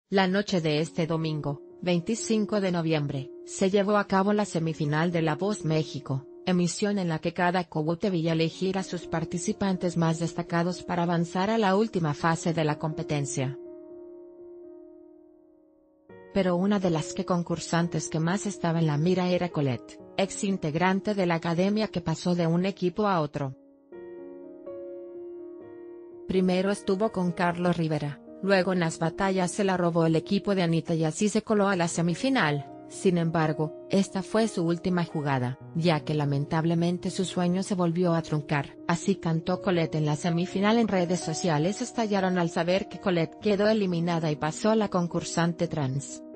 La noche de este domingo, 25 de noviembre, se llevó a cabo la semifinal de La Voz México, emisión en la que cada cobo debía elegir a sus participantes más destacados para avanzar a la última fase de la competencia. Pero una de las concursantes que más estaba en la mira era Colette, ex integrante de la academia que pasó de un equipo a otro. Primero estuvo con Carlos Rivera, luego en las batallas se la robó el equipo de Anita y así se coló a la semifinal. Sin embargo, esta fue su última jugada, ya que lamentablemente su sueño se volvió a truncar. Así cantó Colette en la semifinal. En redes sociales estallaron al saber que Colette quedó eliminada y pasó a la concursante trans.